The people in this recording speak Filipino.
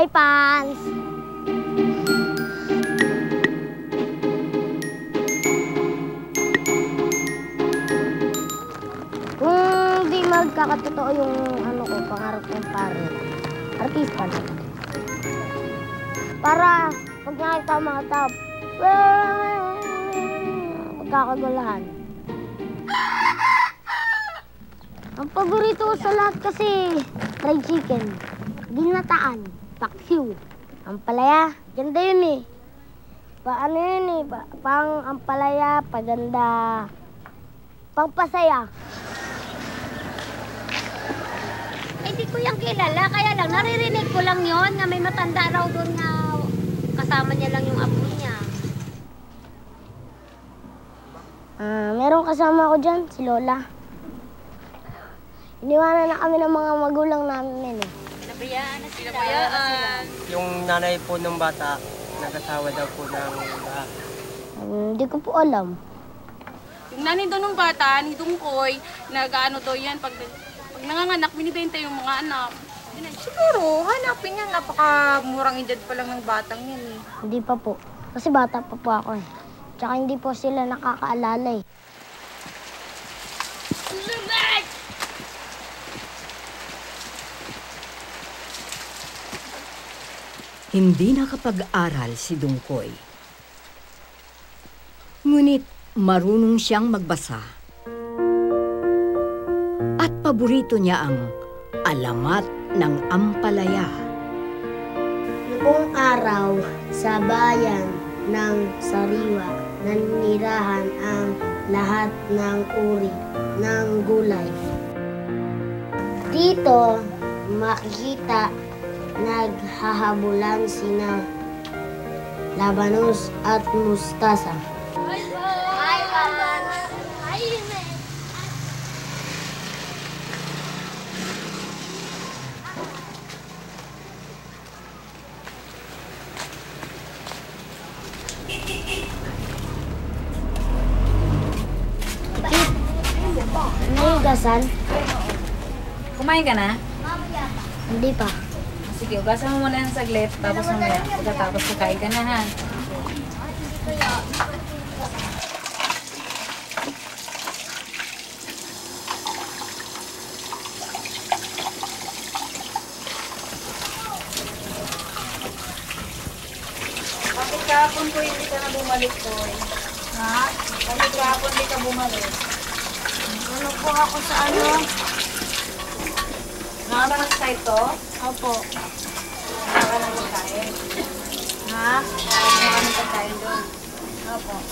Hi, Pans! Kung di magkakatotoo yung pangarap ng pare, artista na. Para pag nakita ang mga tao, magkakagulahan. Ang paborito ko sa lahat kasi, fried chicken, ginataan, paksiw, ampalaya, ganda yun eh. Paano yun eh, pang ampalaya, paganda, pangpasaya. Hindi ko yung kilala, kaya lang naririnig ko lang yon na may matanda raw doon nga kasama niya lang yung apo niya. Merong kasama ko dyan, si Lola. Iniwanan na kami ng mga magulang namin eh. Pinabayaan na sila. Yung nanay po ng bata, nag-asawa daw po ng iba. Hindi ko po alam. Yung nanay doon ng bata, ni Dungkoy, nag-ano daw yan, pag nanganganak, binibenta yung mga anak. Siguro, hanapin nga, napakamurang edad pa lang ng batang yan eh. Hindi pa po. Kasi bata pa po ako eh. Tsaka hindi po sila nakakaalala eh. Hindi nakapag-aral si Dungkoy. Ngunit marunong siyang magbasa. At paborito niya ang alamat ng ampalaya. Noong araw, sa bayan ng Sariwa, nanirahan ang lahat ng uri ng gulay. Dito, makikita naghahabulan sina Labanos at Mustasa. May gasan? Kumain ka na? Hindi pa. Sige, ugasan mo muna ng saglit, tapos mamaya, pagkatapos kakain ka na ha. Bakit kahapon ko hindi ka na bumalik ko eh? Ha? Bakit kahapon hindi ka bumalik? Ano po ako sa ano? Nakakaman sa ito? Opo. Nakakaman sa kain. Ha? Nakakaman sa kain doon. Opo.